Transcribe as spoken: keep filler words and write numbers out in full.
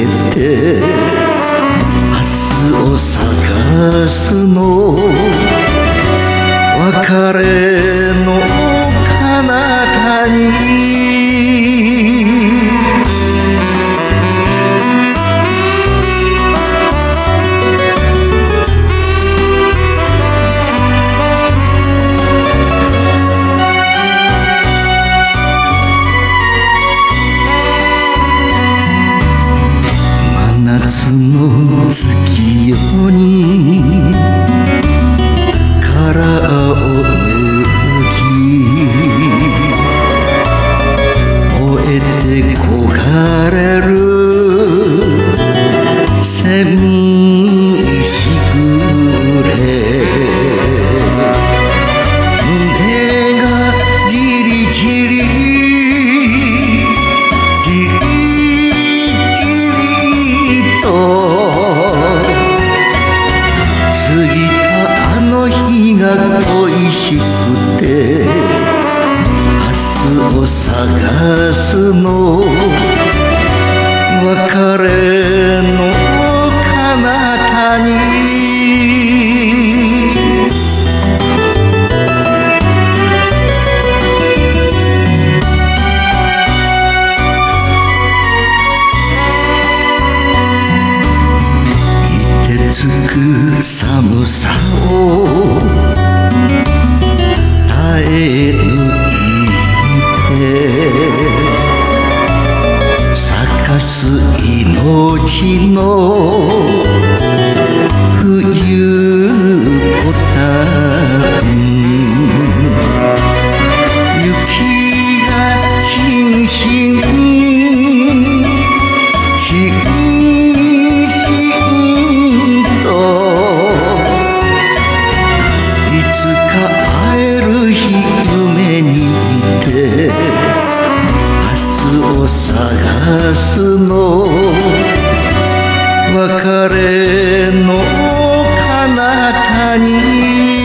けて明日を探すの別れの彼方に夏の月夜に殻を脱ぎ燃えて焦がれる蝉しぐれ胸がじりじり恋しくて明日を探すの別れの彼方に凍てつく寒さを耐え抜いて咲かす命の冬ボタン雪がしんしんしんしんといつか会える日夢に見て明日を探すの別れの彼方に